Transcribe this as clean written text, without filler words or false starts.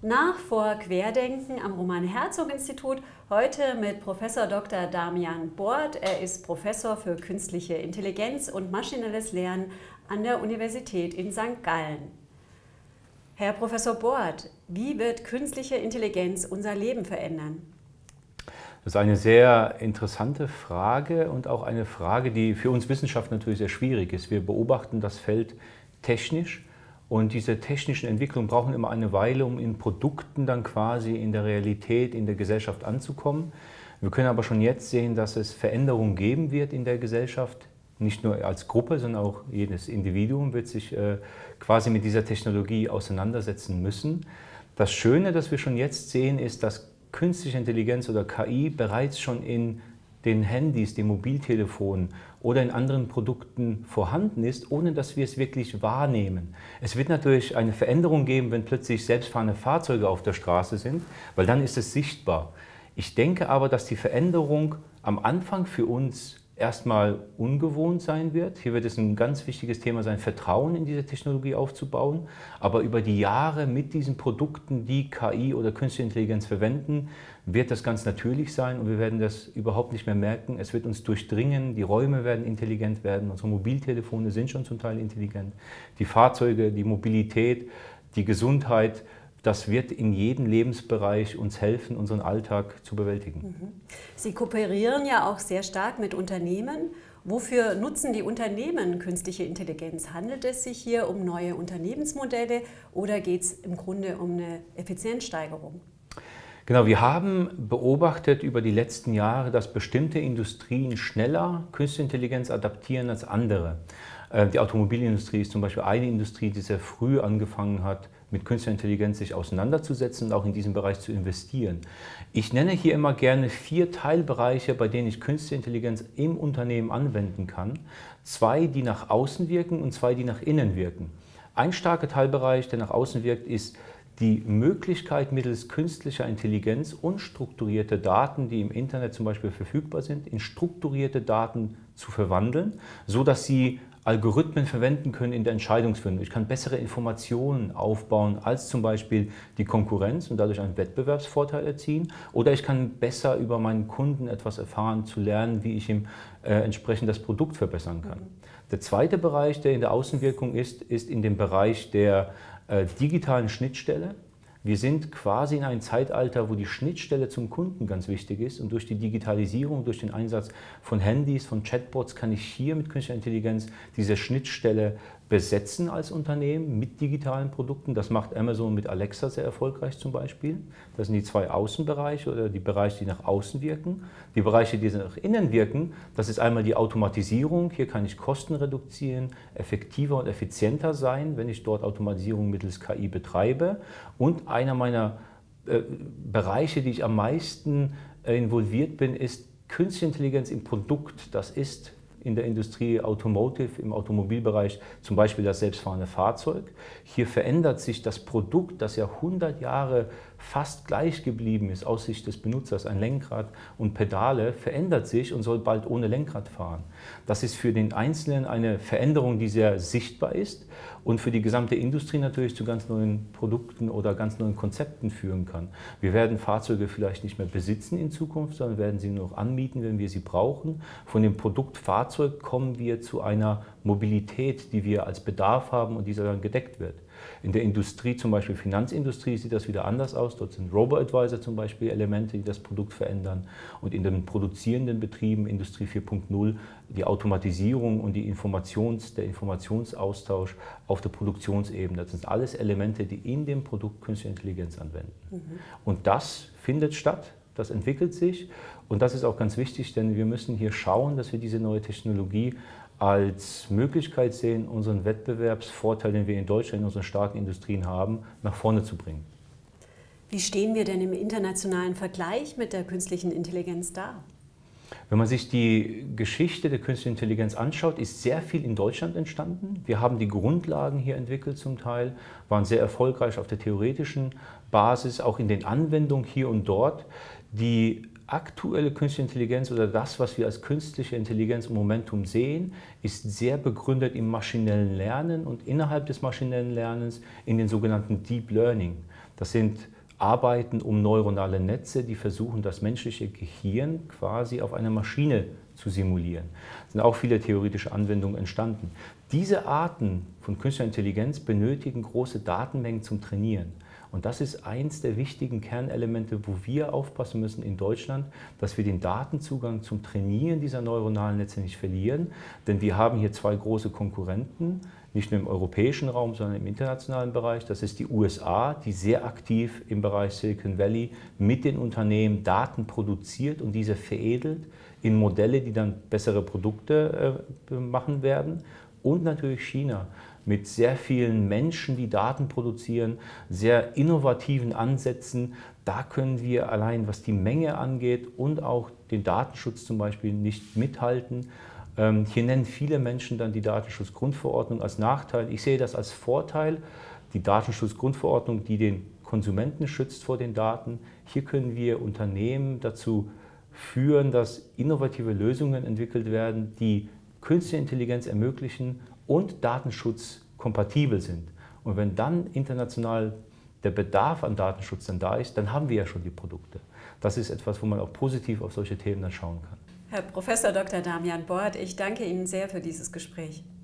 Nach, vor, Querdenken am Roman-Herzog-Institut, heute mit Professor Dr. Damian Bord. Er ist Professor für künstliche Intelligenz und maschinelles Lernen an der Universität in St. Gallen. Herr Professor Bord, wie wird künstliche Intelligenz unser Leben verändern? Das ist eine sehr interessante Frage und auch eine Frage, die für uns Wissenschaftler natürlich sehr schwierig ist. Wir beobachten das Feld technisch und diese technischen Entwicklungen brauchen immer eine Weile, um in Produkten dann quasi in der Realität, in der Gesellschaft anzukommen. Wir können aber schon jetzt sehen, dass es Veränderungen geben wird in der Gesellschaft. Nicht nur als Gruppe, sondern auch jedes Individuum wird sich quasi mit dieser Technologie auseinandersetzen müssen. Das Schöne, das wir schon jetzt sehen, ist, dass künstliche Intelligenz oder KI bereits schon in den Handys, den Mobiltelefonen oder in anderen Produkten vorhanden ist, ohne dass wir es wirklich wahrnehmen. Es wird natürlich eine Veränderung geben, wenn plötzlich selbstfahrende Fahrzeuge auf der Straße sind, weil dann ist es sichtbar. Ich denke aber, dass die Veränderung am Anfang für uns erstmal ungewohnt sein wird. Hier wird es ein ganz wichtiges Thema sein, Vertrauen in diese Technologie aufzubauen. Aber über die Jahre mit diesen Produkten, die KI oder künstliche Intelligenz verwenden, wird das ganz natürlich sein und wir werden das überhaupt nicht mehr merken. Es wird uns durchdringen, die Räume werden intelligent werden, unsere Mobiltelefone sind schon zum Teil intelligent, die Fahrzeuge, die Mobilität, die Gesundheit. Das wird in jedem Lebensbereich uns helfen, unseren Alltag zu bewältigen. Sie kooperieren ja auch sehr stark mit Unternehmen. Wofür nutzen die Unternehmen künstliche Intelligenz? Handelt es sich hier um neue Unternehmensmodelle oder geht es im Grunde um eine Effizienzsteigerung? Genau, wir haben beobachtet über die letzten Jahre, dass bestimmte Industrien schneller künstliche Intelligenz adaptieren als andere. Die Automobilindustrie ist zum Beispiel eine Industrie, die sehr früh angefangen hat, mit künstlicher Intelligenz sich auseinanderzusetzen und auch in diesem Bereich zu investieren. Ich nenne hier immer gerne 4 Teilbereiche, bei denen ich künstliche Intelligenz im Unternehmen anwenden kann. 2, die nach außen wirken und 2, die nach innen wirken. Ein starker Teilbereich, der nach außen wirkt, ist die Möglichkeit, mittels künstlicher Intelligenz unstrukturierte Daten, die im Internet zum Beispiel verfügbar sind, in strukturierte Daten zu verwandeln, sodass sie Algorithmen verwenden können in der Entscheidungsfindung. Ich kann bessere Informationen aufbauen als zum Beispiel die Konkurrenz und dadurch einen Wettbewerbsvorteil erzielen. Oder ich kann besser über meinen Kunden etwas erfahren, zu lernen, wie ich ihm entsprechend das Produkt verbessern kann. Der zweite Bereich, der in der Außenwirkung ist in dem Bereich der digitalen Schnittstelle. Wir sind quasi in einem Zeitalter, wo die Schnittstelle zum Kunden ganz wichtig ist und durch die Digitalisierung, durch den Einsatz von Handys, von Chatbots kann ich hier mit künstlicher Intelligenz diese Schnittstelle besetzen als Unternehmen mit digitalen Produkten. Das macht Amazon mit Alexa sehr erfolgreich zum Beispiel. Das sind die 2 Außenbereiche oder die Bereiche, die nach außen wirken. Die Bereiche, die nach innen wirken, das ist einmal die Automatisierung. Hier kann ich Kosten reduzieren, effektiver und effizienter sein, wenn ich dort Automatisierung mittels KI betreibe. Und einer meiner Bereiche, die ich am meisten involviert bin, ist künstliche Intelligenz im Produkt. Das ist in der Industrie Automotive, im Automobilbereich zum Beispiel das selbstfahrende Fahrzeug. Hier verändert sich das Produkt, das ja 100 Jahre fast gleich geblieben ist aus Sicht des Benutzers, ein Lenkrad und Pedale, verändert sich und soll bald ohne Lenkrad fahren. Das ist für den Einzelnen eine Veränderung, die sehr sichtbar ist und für die gesamte Industrie natürlich zu ganz neuen Produkten oder ganz neuen Konzepten führen kann. Wir werden Fahrzeuge vielleicht nicht mehr besitzen in Zukunft, sondern werden sie nur noch anmieten, wenn wir sie brauchen. Von dem Produkt Fahrzeug kommen wir zu einer Mobilität, die wir als Bedarf haben und dieser dann gedeckt wird. In der Industrie, zum Beispiel Finanzindustrie, sieht das wieder anders aus. Dort sind Robo-Advisor zum Beispiel Elemente, die das Produkt verändern. Und in den produzierenden Betrieben, Industrie 4.0, die Automatisierung und der Informationsaustausch auf der Produktionsebene. Das sind alles Elemente, die in dem Produkt künstliche Intelligenz anwenden. Und das findet statt. Das entwickelt sich und das ist auch ganz wichtig, denn wir müssen hier schauen, dass wir diese neue Technologie als Möglichkeit sehen, unseren Wettbewerbsvorteil, den wir in Deutschland in unseren starken Industrien haben, nach vorne zu bringen. Wie stehen wir denn im internationalen Vergleich mit der künstlichen Intelligenz da? Wenn man sich die Geschichte der künstlichen Intelligenz anschaut, ist sehr viel in Deutschland entstanden. Wir haben die Grundlagen hier entwickelt zum Teil, waren sehr erfolgreich auf der theoretischen Basis, auch in den Anwendungen hier und dort. Die aktuelle künstliche Intelligenz oder das, was wir als künstliche Intelligenz im Momentum sehen, ist sehr begründet im maschinellen Lernen und innerhalb des maschinellen Lernens in den sogenannten Deep Learning. Das sind arbeiten um neuronale Netze, die versuchen, das menschliche Gehirn quasi auf einer Maschine zu simulieren. Es sind auch viele theoretische Anwendungen entstanden. Diese Arten von künstlicher Intelligenz benötigen große Datenmengen zum Trainieren. Und das ist eins der wichtigen Kernelemente, wo wir aufpassen müssen in Deutschland, dass wir den Datenzugang zum Trainieren dieser neuronalen Netze nicht verlieren. Denn wir haben hier zwei große Konkurrenten, nicht nur im europäischen Raum, sondern im internationalen Bereich. Das ist die USA, die sehr aktiv im Bereich Silicon Valley mit den Unternehmen Daten produziert und diese veredelt in Modelle, die dann bessere Produkte machen werden. Und natürlich China mit sehr vielen Menschen, die Daten produzieren, sehr innovativen Ansätzen. Da können wir allein, was die Menge angeht und auch den Datenschutz zum Beispiel, nicht mithalten. Hier nennen viele Menschen dann die Datenschutzgrundverordnung als Nachteil. Ich sehe das als Vorteil. Die Datenschutzgrundverordnung, die den Konsumenten schützt vor den Daten. Hier können wir Unternehmen dazu führen, dass innovative Lösungen entwickelt werden, die künstliche Intelligenz ermöglichen und datenschutzkompatibel sind. Und wenn dann international der Bedarf an Datenschutz dann da ist, dann haben wir ja schon die Produkte. Das ist etwas, wo man auch positiv auf solche Themen dann schauen kann. Herr Professor Dr. Damian Bord, ich danke Ihnen sehr für dieses Gespräch.